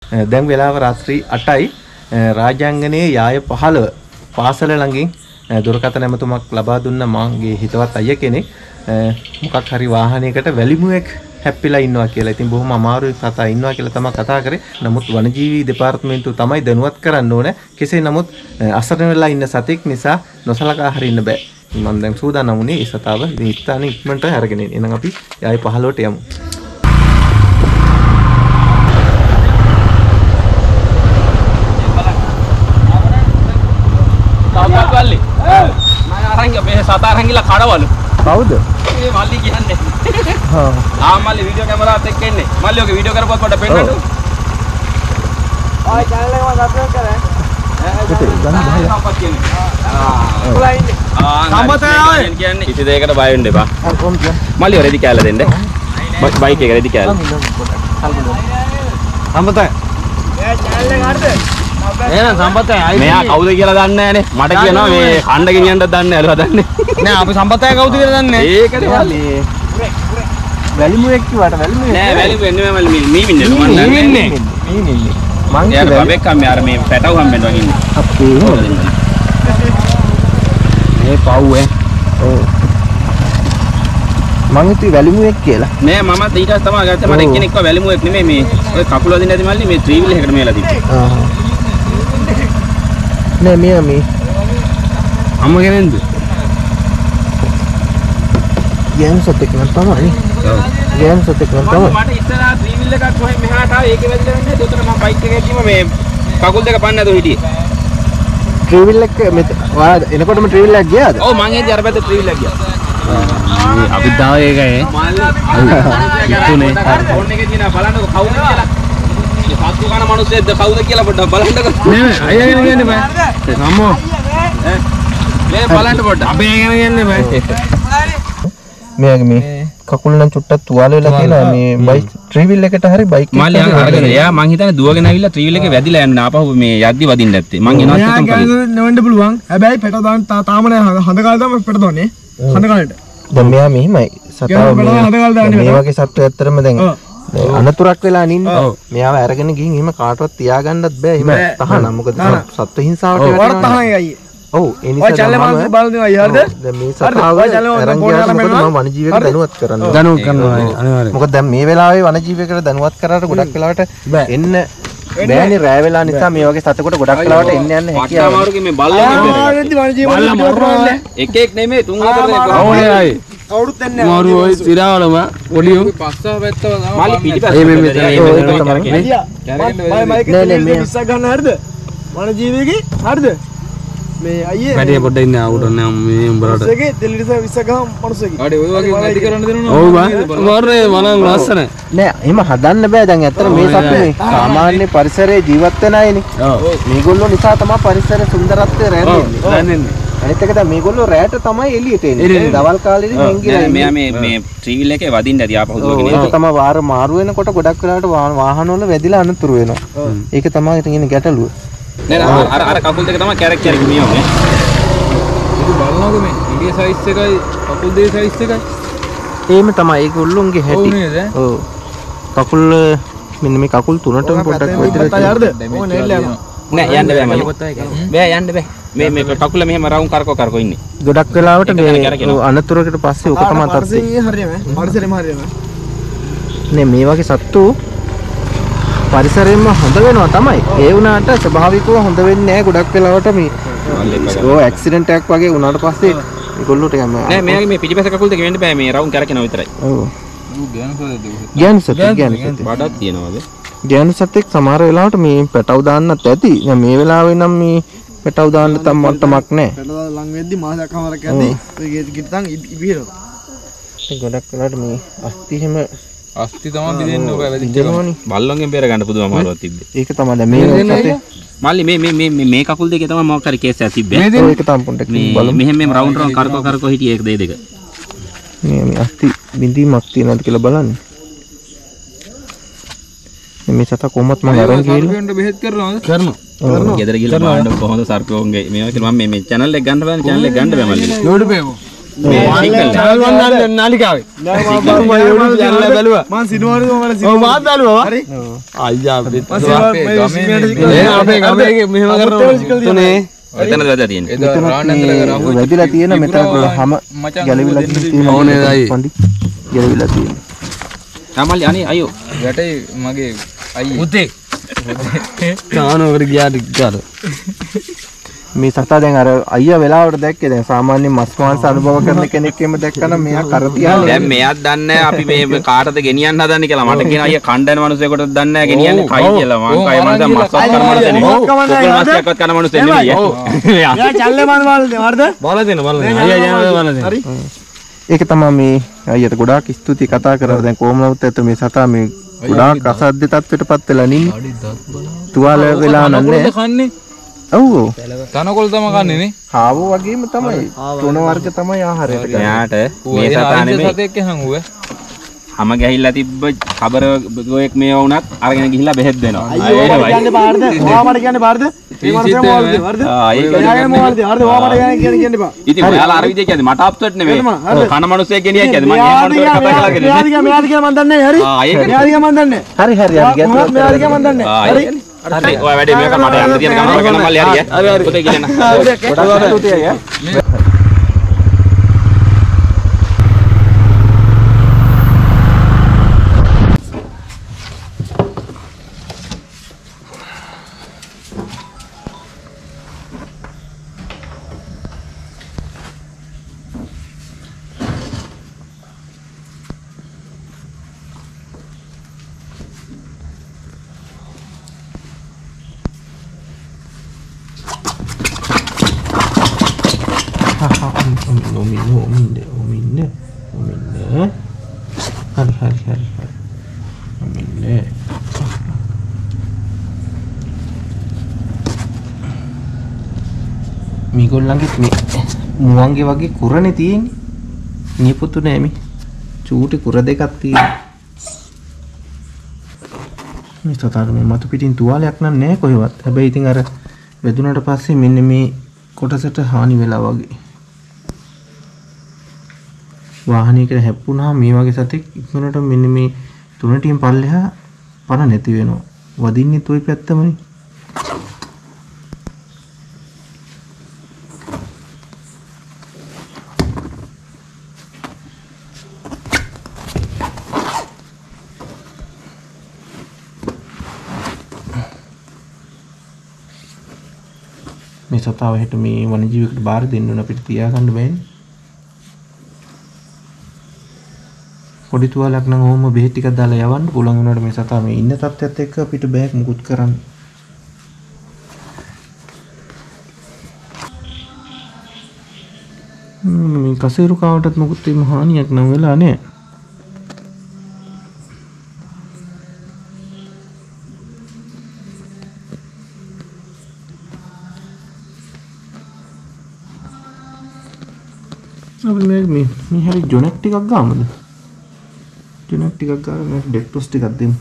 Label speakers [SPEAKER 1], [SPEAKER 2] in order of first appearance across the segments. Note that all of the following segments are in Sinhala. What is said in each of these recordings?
[SPEAKER 1] දැන් වෙලාව රාත්‍රී 8යි. රාජාංගනයේ යාය 15 පාසල ළඟින් දුරකථන ඇමතුමක් ලබා දුන්න මාගේ හිතවත් අයියා කෙනෙක් මොකක් හරි වාහනයකට වැලිමුවෙක් හැප්පිලා ඉන්නවා කියලා. ඉතින් බොහොම අමාරුයි කතා ඉන්නවා කියලා තමයි කතා කරේ. නමුත් වනජීවි දෙපාර්තමේන්තුව තමයි දැනුවත් කරන්න ඕනේ. කෙසේ නමුත් අසරණ වෙලා ඉන්න සතෙක් නිසා නොසලකා හරින්න බෑ. මම දැන් සූදානම් වුණේ ඒ සතාව ඉස්තාන ඉක්මනට අරගෙන එන්න. එහෙනම් අපි යාය 15ට යමු.
[SPEAKER 2] තාපල්ලි. මම අරන් ගියා මේ සතා අරන් ගිහලා කඩවලු.
[SPEAKER 1] කවුද?
[SPEAKER 2] මේ මල්ලි කියන්නේ.
[SPEAKER 1] හා.
[SPEAKER 2] මල්ලි වීඩියෝ කැමරාවත් එක්ක එන්නේ. මල්ලි ඔගේ වීඩියෝ කරපුවත් පොඩ්ඩක් පෙන්නන්න. ආයි channel එක මම සබ්ස්ක්‍රයිබ් කරා. සම්පත් කියන්නේ. සම්පත් කියන්නේ කිසි දෙයකට බය වෙන්න එපා. මල්ලි රෙදි කෑල්ල දෙන්න. බයික් එක රෙදි කෑල්ල. සම්පතයි. ඒ channel එක හරිද? එහෙනම් සම්පතයි මෙයා කවුද කියලා දන්නේ නැහනේ. මට කියනවා මේ කණ්ඩ ගෙනියන්නත් දන්නේ නැහැ හදන්නේ. නෑ අපි සම්පතයි කවුද කියලා දන්නේ නැහැ. ඒකනේ මල්ලි.
[SPEAKER 1] වැලිමුවෙක් කිව්වට වැලිමුවෙක්
[SPEAKER 2] නෑ වැලිමුවෙක් නෙමෙයි මල්ලි මීමින්නේ මම දන්නේ.
[SPEAKER 1] මීමින්නේ.
[SPEAKER 2] මං යාර බබෙක් කම් යාර මේ පැටව හම්බෙන්න වගේ ඉන්නේ.
[SPEAKER 1] අපේ
[SPEAKER 2] මේ පව්
[SPEAKER 1] ඔව් මං හිතුවේ වැලිමුවෙක් කියලා.
[SPEAKER 2] නෑ මමත් ඊට පස්සේ තමයි ගත්තේ. මට එක්කෙනෙක්ව වැලිමුවෙක් නෙමෙයි මේ ඔය කකුල වදින්න ඇති මල්ලි මේ ත්‍රිවිල් එකකට මේලා තිබ්බේ.
[SPEAKER 1] නෑ මේ
[SPEAKER 2] අම්ම කෙනෙන්ද?
[SPEAKER 1] ගෑනු සතෙක් නම් තමයි.
[SPEAKER 2] ඔව්.
[SPEAKER 1] ගෑනු සතෙක් නම් තමයි.
[SPEAKER 2] මට ඉස්සරහා ත්‍රිවිල් එකක් කොහෙන් මෙහාට ආවේ ඒකේ වැදිලා වෙන්නේ. ඒතර මම බයික් එකේ ගිහින් මේ කකුල් දෙක පන්න නැතුව හිටියේ.
[SPEAKER 1] ට්‍රිවිල් එක ඔයා එනකොටම ට්‍රිවිල් එකක් ගියාද?
[SPEAKER 2] ඔව් මං එද්දි අර පැත්තේ ට්‍රිවිල් එකක් ගියා.
[SPEAKER 3] අපි තාම ඒකයි
[SPEAKER 2] තුනේ ෆෝන් එකේ තියෙන බලන්නකො කවුද කියලා. මේ සත්තු කන මිනිස්සෙක්ද කවුද කියලා පොඩ්ඩක් බලන්නකො.
[SPEAKER 3] නේ අයියා ගැන කියන්න බෑ. සම්මෝ.
[SPEAKER 2] මේ බලන්න පොඩ්ඩක්.
[SPEAKER 3] අපේ ගැන කියන්න බෑ.
[SPEAKER 1] මේ කකුල් නම් චුට්ටක් තුවාල වෙලා කියලා මේ බයික් ට්‍රිවිල් එකට හරි බයික් එක
[SPEAKER 2] මාළි අරගෙන එයා මං හිතන්නේ දුවගෙන ඇවිල්ලා ත්‍රිවිල් එකේ වැදිලා යන්න ආපහු මේ යද්දි වදින්න ඇත්තේ. මං එනවත් හිතන් කලින්.
[SPEAKER 3] නෙවෙන්න පුළුවන්. හැබැයි පෙට දාන්න තාම නෑ හඳ කාලේ තමයි පෙට දාන්නේ. හඳ කාලේට.
[SPEAKER 1] දැන් මෙයා මෙහිමයි සතාව මේ වගේ සත්තු ඇත්තටම දැන් අනතුරක් වෙලා නින්නේ. මෙයාව අරගෙන ගිහින් එහෙම කාටවත් තියාගන්නත් බෑ. එහෙම තහනම්. මොකද සත්තු හිංසාවට වැටෙනවා. ඔව් ඒ නිසා තමයි
[SPEAKER 3] බලනවා ඊහරද
[SPEAKER 1] දැන් මේ සතාව අරන් ගියාට මොකද මම වනජීවියෙකුට දැනුවත් කරන්න
[SPEAKER 3] දැනුවත් කරනවා අනිවාර්යයෙන්.
[SPEAKER 1] මොකද දැන් මේ වෙලාවේ වනජීවියෙකුට දැනුවත් කරාට ගොඩක් වෙලාවට එන්න බෑනේ රෑ වෙලා නිසා මේ වගේ සතෙකුට ගොඩක් වෙලාවට එන්න යන්න හැකියාව.
[SPEAKER 2] අමාරුගේ මේ බල්ලා එක එක නෙමෙයි 3-4
[SPEAKER 3] ඕනේ ආයි.
[SPEAKER 2] කවුරුත් එන්නේ
[SPEAKER 3] මාරු ඔය සිරාවලම ඔලියු
[SPEAKER 2] පස්සව පැත්තව මාළි පිටිපස්ස
[SPEAKER 3] මේ
[SPEAKER 1] නෑ මේ
[SPEAKER 3] විශ්ස ගන්න හරිද? වන ජීවියෙකේ හරිද? මේ අයියේ වැඩි පොඩ්ඩක් ඉන්න ආවුට නෑ මේ උඹලට. ඒකේ දෙලිරිස විශ්ස ගහම මිනිස්සෙක්.
[SPEAKER 2] අඩේ ඔය වගේ වැඩි කරන්න දෙනවා.
[SPEAKER 3] ඔව් බා. මාරේ මනන් ලස්සන.
[SPEAKER 1] නෑ එහෙම හදන්න බෑ දැන් ඇත්තට මේ සත්තු මේ සාමාන්‍ය පරිසරයේ ජීවත් වෙන අයනේ. මේගොල්ලෝ නිසා තමයි පරිසර සුන්දරත්වය රැඳෙන්නේ. අනිත් එක දැන් මේගොල්ලෝ රැට තමයි එළියට එන්නේ. දවල් කාලේදී මෙන් ගිහලා
[SPEAKER 2] මෙයා මේ ත්‍රිවිල් එකේ වදින්න ඇති ආපහු දුවගෙන
[SPEAKER 1] ඒක තමයි වාර මාරු වෙනකොට ගොඩක් වෙලාවට වාහන වල වැදිලා අනතුරු වෙනවා. ඒක තමයි තියෙන ගැටලුව.
[SPEAKER 2] නෑ අර කකුල් දෙක තමයි කැරක් කැරක් මියෝනේ.
[SPEAKER 3] ඒක බලනකො මේ ඉන්දියා සයිස් එකයි කකුල් දෙක සයිස් එකයි.
[SPEAKER 1] එහෙම තමයි ඒගොල්ලෝන්ගේ හැටි. ඔව්. කකුල් මෙන්න මේ කකුල් තුනටම පොඩ්ඩක් වැදිලා
[SPEAKER 3] තියෙනවා. ඕනේ නෑ යනවා.
[SPEAKER 2] නෑ යන්න බෑ මල්ලි. බෑ යන්න බෑ. මේ කකුල මෙහෙම රවුම් කරකෝ ඉන්නේ.
[SPEAKER 1] ගොඩක් වෙලාවට මේ අනතුරකට පස්සේ ඔක තමයි තත්ත්වය.
[SPEAKER 3] හරියම පරිසරෙම හරියම.
[SPEAKER 1] නේ මේ වගේ සත්තු පරිසරයෙන්ම හොඳ වෙනවා තමයි. ඒ වුණාට ස්වභාවිකව හොඳ වෙන්නේ නැහැ ගොඩක් වෙලාවට මේ. ඔව් ඇක්සිඩන්ට් එකක් වගේ වුණාට පස්සේ ඒගොල්ලෝට යම
[SPEAKER 2] නෑ මෙයාගේ මේ පිටිපස්ස කකුල් දෙක වෙන්න බෑ මේ රවුම් කරකිනවා විතරයි.
[SPEAKER 1] ඔව්. ගෑනු සතෙක්
[SPEAKER 2] බඩක් තියනවාද?
[SPEAKER 1] ගෑනු සතෙක් සමහර වෙලාවට මේ පැටව දාන්නත් ඇති. දැන් මේ වෙලාවේ නම් මේ පැටව දාන්න මට්ටමක් නැහැ.
[SPEAKER 3] පැටව ලඟ වෙද්දි මාසයක් කමාරක් යද්දි ඔය ගිට්ටන් ඉබිරනවා.
[SPEAKER 1] ගොඩක් වෙලාවට මේ අස්ති හැම
[SPEAKER 2] අස්ති තමයි බිදෙන්නේ ඔක වැදිච්චවනේ. බල්ලොන්ගෙන් බේර ගන්න පුදුම අමාරුවක් තිබ්බේ.
[SPEAKER 1] ඒක තමයි දැන් මේ සතේ
[SPEAKER 2] මල්ලි මේ කකුල් දෙකේ තමයි මොකක් හරි කේස් එකක් තිබ්බේ.
[SPEAKER 1] ඒක තමයි පොඩ්ඩක් බලමු.
[SPEAKER 2] මෙහෙම රවුන්ඩ් කරකෝ හිටියේ ඒක දෙක.
[SPEAKER 1] මේ අස්ති බින්දීමක් තියෙනවද කියලා බලන්න. මේ සතා කොහොමත් මම අරන් ගිහලා
[SPEAKER 3] සර්පයන්ට බෙහෙත් කරනවද?
[SPEAKER 2] කරනවා. ගෙදර ගිහලා බලන්න කොහොමද සර්පයෝන්ගේ මේවා කියලා මම මේ channel එක ගන්න බෑනේ channel එක ගන්න බෑ මල්ලි.
[SPEAKER 3] ලෝඩ් පේමු.
[SPEAKER 2] channel 1 දාන්න නාලිකාවේ.
[SPEAKER 3] නෑ මම බැලුවා. මම සිනමාවේදී මම
[SPEAKER 2] ඔව් මාත් බැලුවා. හරි. අයියා අපේ ගමේ මෙහෙම කරනවා. තුනේ එතනද වැදලා තියෙන්නේ.
[SPEAKER 1] වැදිලා තියෙන මෙතන හැම ගැලවිලා තියෙන
[SPEAKER 2] ඕනේ දයි.
[SPEAKER 1] ගැලවිලා තියෙන.
[SPEAKER 2] තමල්ලි අනේ අයියෝ
[SPEAKER 4] වැටේ මගේ අයියේ
[SPEAKER 2] පුතේ. තානෝකට ගියාට ගාන.
[SPEAKER 1] මේ සතා දැන් අර අයියා වෙලාවට දැක්කේ දැන් සාමාන්‍ය මස් මාංශ අනුභව කරන කෙනෙක් එම දැක්කම මෙයා කර තියානේ.
[SPEAKER 2] දැන් මෙයාත් දන්නේ නැහැ අපි මේ කාටද ගෙනියන්න හදන්නේ කියලා. මට කියන අයියා කණ්ඩායන මිනිස්සුෙකුට දන්නේ නැහැ ගෙනියන්නේ කයි කියලා. මං කයි මනස මස් කරන මිනිස්සු නෙමෙයි. මස්කවත් කරන මිනිස්සු නෙමෙයි.
[SPEAKER 3] යා චල්ලේ මන් වලද
[SPEAKER 2] බල දෙන්න අයියා යනවා බල දෙන්න. හරි.
[SPEAKER 1] ඒක තමයි මේ අයියට ගොඩාක් ස්තුතියි කතා කරලා දැන් කොහොම නමුත් ඇත්ත මේ සතා මේ ගොඩාක් අසද්ද තත්ත්වයටපත් වෙලා නින්නේ. තුවාල වෙලා නැහැ.
[SPEAKER 4] කන්නේ
[SPEAKER 1] ඔව්
[SPEAKER 4] තනකොළ තම කන්නේ නේ.
[SPEAKER 1] හාවෝ වගේම තමයි. තුන වර්ග තමයි ආහාරයට ගන්න.
[SPEAKER 2] මෙයාට මේ සතා නෙමෙයි.
[SPEAKER 4] සතෙක් හංගුවේ.
[SPEAKER 2] හැම ගහිල්ලා තිබ්බ කබර ගෝයෙක් මේ වුණත් අරගෙන ගිහිල්ලා බෙහෙත් දෙනවා.
[SPEAKER 3] අයියෝ මට කියන්නේ බාරද? ඔයා මට කියන්නේ බාරද? මේ මනසේ මොවල්ද? වර්ද?
[SPEAKER 2] ඒක
[SPEAKER 3] එයාගේ මොවල්ද? වර්ද? ඔයා මට කියන්න එපා.
[SPEAKER 2] ඉතින් ඔයාලා අර විදිය කියන්නේ මට අප්සෙට් නෙමෙයි. කන මිනිස්සෙක් ගෙනියයි කියන්නේ මම මේ මිනිස්සුන්ට කතා කරලා ගෙනියන්නේ.
[SPEAKER 3] මෙයාද කියලා මන් දන්නේ නැහැ. හරි. මෙයාද කියලා මන් දන්නේ නැහැ.
[SPEAKER 1] හරි හරි හරි ගැතුවත්
[SPEAKER 3] මෙයාද කියලා මන් දන්නේ නැහැ. හරි.
[SPEAKER 2] හරි ඔය වැඩේ මේක මට යන්න තියෙන ගමන කරන මල්ලි හරි හරි පුතේ කියන්න.
[SPEAKER 1] ගොඩාක් ස්තුතියි අයියා. Omine. Hari. Omine. මේගොල්ලන්ගේ මේ මුවන්ගේ වගේ කුරනේ තියෙන්නේ. නියපොතු නෑ මේ. චූටි කුර දෙකක් තියෙනවා. මේ සතර මේ මතු පිටින් තුවාලයක් නෑ කොහෙවත්. හැබැයි ඉතින් අර වැදුනට පස්සේ මෙන්න මේ කොටසට හානි වෙලා වගේ. වාහනයකට හැප්පුණාම මේ වගේ සතෙක් ඉක්මනට මෙන්න මේ තුනටින් පල්ලෙහා පණ නැති වෙනවා. වදින්නේ toy පැත්තමනේ. මේ සතාව හෙට මේ වනජීවිකට බාර දෙන්න ඕන අපිට තියාගන්න බෑනේ. පොඩි තුවාලයක් නම් ඕම බෙහෙත් ටිකක් දාලා යවන්න පුළුවන් වුණාට මේ සතා මේ ඉන්න තත්ත්වයට එක්ක අපිට බෑ මුකුත් කරන්න. මේ කසීරු කාවටත් මුකුත් එහෙම හානියක් නම් වෙලා නෑ. අපි මේ හැරි ජොනෙක් ටිකක් ගාමුද? ජොනෙක් ටිකක් ගාලා මේ ඩෙක්ටොස් ටිකක් දෙමු.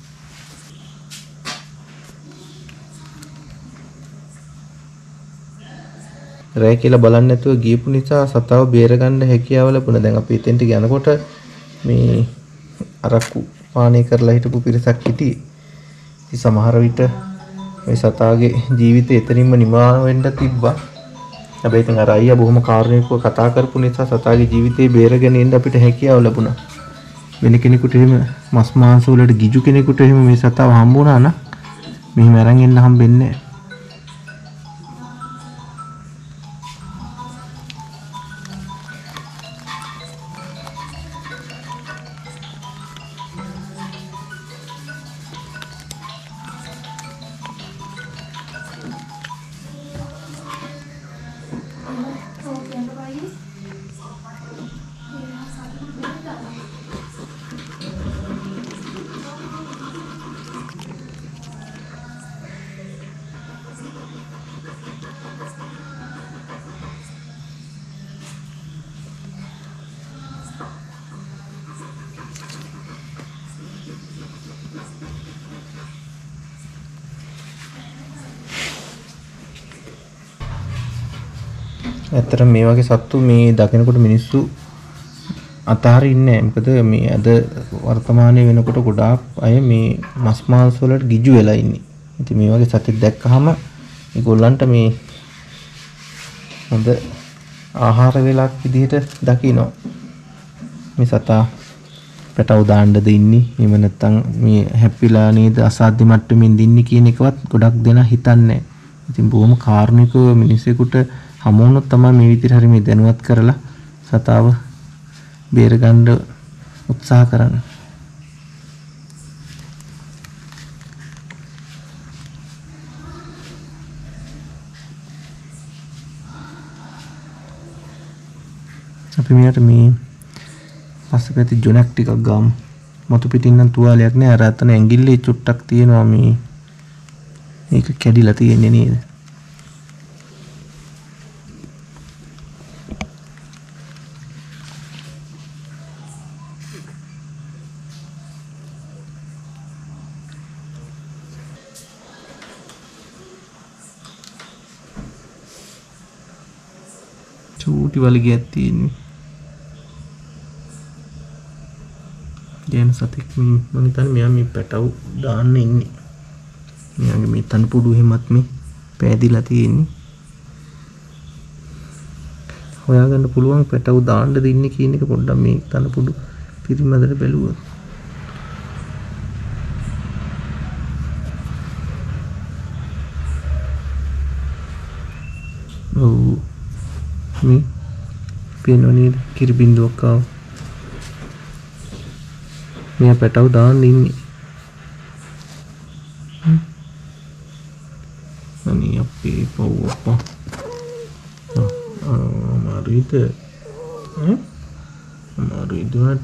[SPEAKER 1] රෑ කියලා බලන්න නැතුව ගියපු නිසා සතාව බේරගන්න හැකියාව ලැබුණා. දැන් අපි එතෙන්ට යනකොට මේ අරක්කු පානය කරලා හිටපු පිරිසක් හිටියේ. ඉතින් සමහර විට මේ සතාගේ ජීවිතය එතනින්ම නිමා වෙන්න තිබ්බා. හැබැයි ඉතින් අර අයියා බොහොම කාරුණිකව කතා කරපු නිසා සතාගේ ජීවිතේ බේරගෙන ඉන්න අපිට හැකියාව ලැබුණා. වෙන කෙනෙකුට එහෙම මස් මාංශ වලට ගිජු කෙනෙකුට එහෙම මේ සතාව හම්බුණා නම් මෙහෙම අරන් එන්න හම්බෙන්නේ නැහැ. ඇත්තට මේ වගේ සත්තු මේ දකිනකොට මිනිස්සු අතහරින්නේ නැහැ. මොකද මේ අද වර්තමානයේ වෙනකොට ගොඩාක් අය මේ මස් මාංශ වලට ගිජු වෙලා ඉන්නේ. ඉතින් මේ වගේ සතෙක් දැක්කහම ඒගොල්ලන්ට මේ හොඳ ආහාර වේලක් විදිහට දකිනවා. මේ සතා පැටව දාන්නද ඉන්නේ. එහෙම නැත්නම් මේ හැප්පිලා නේද අසාධ්‍ය මට්ටමින් දින්නේ කියන එකවත් ගොඩක් දෙනා හිතන්නේ නැහැ. ඉතින් බොහොම කාරුණිකව මිනිසෙකුට හමු වුණොත් තමයි මේ විදිහට හරි මේ දැනුවත් කරලා සතාව බේර ගන්න උත්සාහ කරන්නේ. අපි මෙයාට මේ පස්සපැති ජොනක් ටිකක් ගාමු. මතු පිටින් නම් තුවාලයක් නෑ. අර අතන ඇඟිල්ලේ චුට්ටක් තියෙනවා මේ. මේක කැඩිලා තියෙන්නේ නේද? චූටි වලිගයක් තියෙන්නේ. දැන් සතෙක් මම හිතන්නේ මෙයා මේ පැටව දාන්න ඉන්නේ. මෙයාගේ මේ තනපුඩු එහෙමත් මේ පෑදිලා තියෙන්නේ. හොයාගන්න පුළුවන් පැටව දාන්න දෙන්නේ කියන එක පොඩ්ඩක් මේ තනපුඩු පිරිමැදට බැලුවොත්. ඔව් මේ පේනෝ නේද කිරි බින්දුවක් ආව. මෙයා පැටව දාන්න ඉන්නේ. අනේ අපේ පව්වප්පා. මාරුයිද? මාරුයිද මට?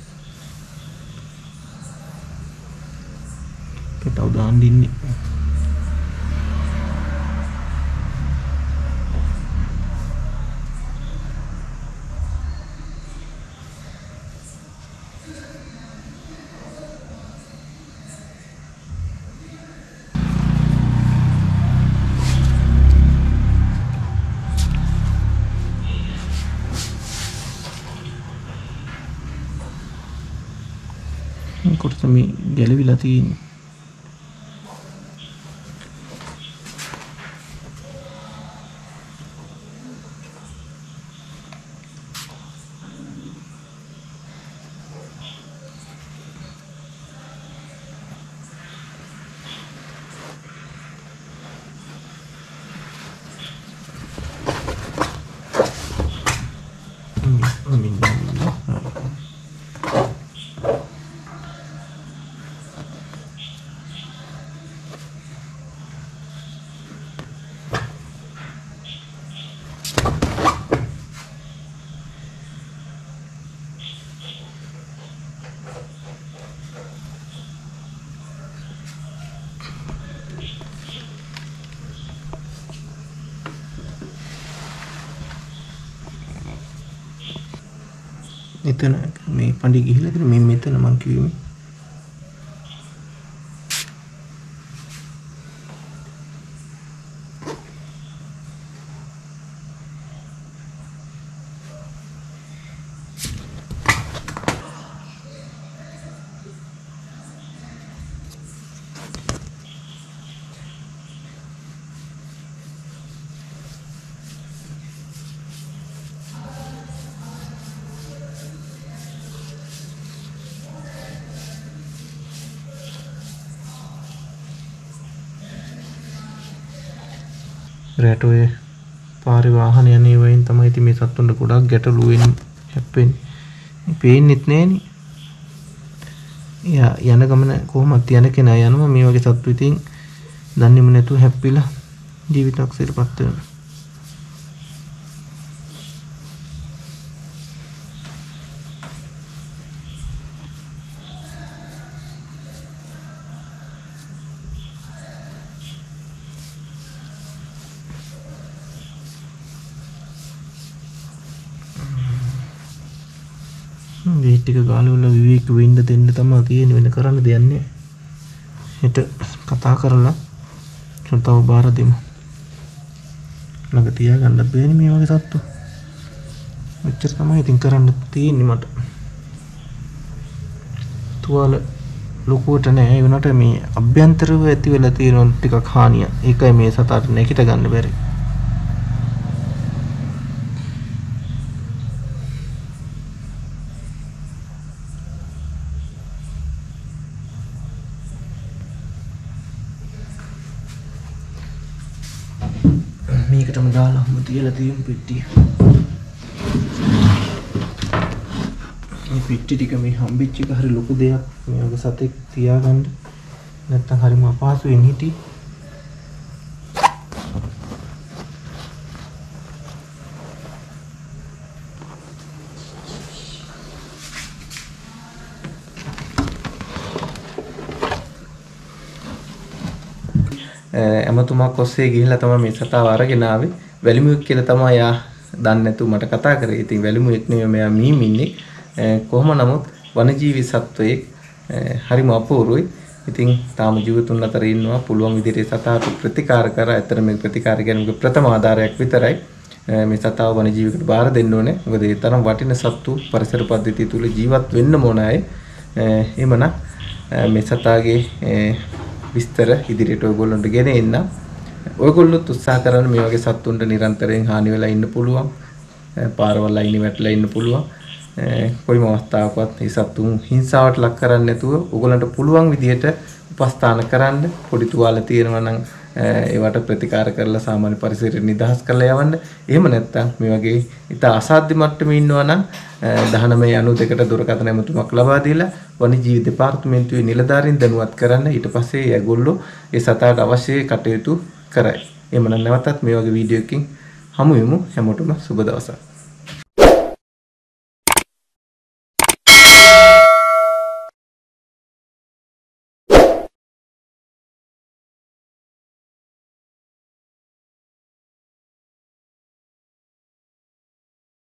[SPEAKER 1] පැටව දාන්න ඉන්නේ. කොටස මේ ගැලවිලා තියෙන්නේ. එතන මේ පණ්ඩි ගිහිල්ලා ඉතින් මේ මෙතන මං කිව්වේ රැට ඔය පාරේ වාහන යන ඒවායින් තමයි ඉතින් මේ සත්තුන්ට ගොඩක් ගැටලු වෙන්නේ හැප්පෙන්නේ. මේ පේන්නෙත් නෑනේ. යන ගමන කොහොමද යන කෙනා යනවා මේ වගේ සත්තු ඉතින් දන්නේම නැතුව හැප්පිලා ජීවිතක්ෂයටපත් වෙනවා. මේ ටික ගාලවල විවේක වෙන්න දෙන්න තමයි තියෙන්නේ වෙන කරන්න දෙයක් නෑ. හෙට කතා කරලා තව බාර දෙමු. ළඟ තියාගන්න බෑනේ මේ වගේ සත්තු. මෙච්චර තමයි ඉතින් කරන්න තියෙන්නේ මට. තුවාල ලොකුවට නෑ. ඒ වුණාට මේ අභ්‍යන්තරව ඇති වෙලා තියෙන ටිකක් හානිය. ඒකයි මේ සතාට නැගිට ගන්න බැරි. මේකටම දාලා හමු තියලා තියෙන පෙට්ටිය. මේ පෙට්ටි ටික මේ හම්බෙච්ච එක හරි ලොකු දෙයක්. මේ වගේ සතෙක් තියාගන්න නැත්තම් හරිම අපහසුවෙන් හිටි. එමතුමක් ඔස්සේ ගිහිල්ලා තමයි මේ සතාව අරගෙන ආවේ. වැලිමුවෙක් කියලා තමයි යා දන්නේ නැතුව මට කතා කරේ. ඉතින් වැලිමුවෙක් නෙමෙයි මෙයා මීමින්නේ. කොහොම නමුත් වනජීවි සත්වයෙක් හරිම අපූර්වයි. ඉතින් තාම ජීවිතුන් අතර ඉන්නවා. පුළුවන් විදිහට සතාට ප්‍රතිකාර කරා. ඇත්තට මේ ප්‍රතිකාර කියන්නේ ප්‍රථම ආධාරයක් විතරයි. මේ සතාව වනජීවිකට බාර දෙන්න ඕනේ. මොකද ඒ තරම් වටින සත්තු පරිසර පද්ධතිය තුල ජීවත් වෙන්න ඕන අය. එහෙමනම් මේ සතාගේ විස්තර ඉදිරියට ඔයගොල්ලන්ට ගෙන එන්න. ඔයගොල්ලොත් උත්සාහ කරන්න මේ වගේ සත්තුන්ට නිරන්තරයෙන් හානි වෙලා ඉන්න පුළුවන්. පාරවල් අයින් වැටලා ඉන්න පුළුවන්. කොයිම අවස්ථාවකවත් මේ සත්තුන් හිංසාවට ලක් කරන්නේ නැතුව ඔයගොල්ලන්ට පුළුවන් විදිහට උපස්ථාන කරන්න. පොඩි තුවාල තියෙනවා නම් ඒවට ප්‍රතිකාර කරලා සාමාන්‍ය පරිසරයට නිදහස් කරලා යවන්න. එහෙම නැත්නම් මේ වගේ ඉතා අසාධ්‍ය මට්ටමේ ඉන්නවා නම් 1992ට දුරකථන ඇමතුමක් ලබා දීලා වනජීවි දෙපාර්තමේන්තුවේ නිලධාරීන් දැනුවත් කරන්න. ඊට පස්සේ ඒගොල්ලෝ ඒ සතාට අවශ්‍ය කටයුතු කරයි. එහෙමනම් නැවතත් මේ වගේ වීඩියෝ එකකින් හමු වෙමු. හැමෝටම සුබ දවසක්.